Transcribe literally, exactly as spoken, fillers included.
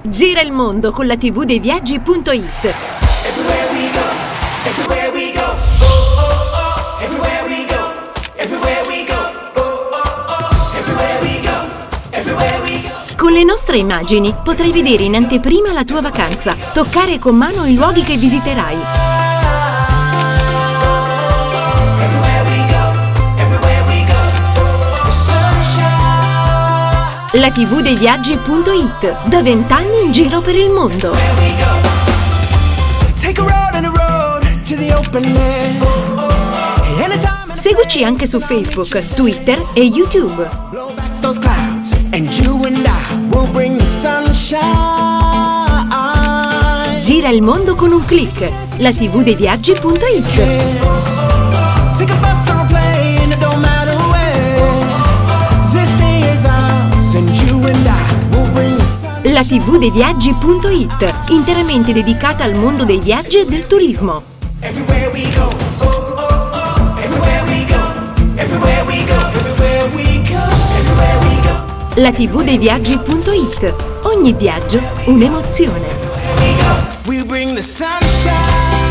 Gira il mondo con la tivù dei viaggi punto it. Con le nostre immagini potrai vedere in anteprima la tua vacanza, toccare con mano i luoghi che visiterai. La tivù dei viaggi punto it, da vent'anni in giro per il mondo. Seguici anche su Facebook, Twitter e YouTube. Gira il mondo con un click. La tivù dei viaggi punto it. La tivù dei viaggi punto it, interamente dedicata al mondo dei viaggi e del turismo. La tivù dei viaggi punto it, ogni viaggio un'emozione.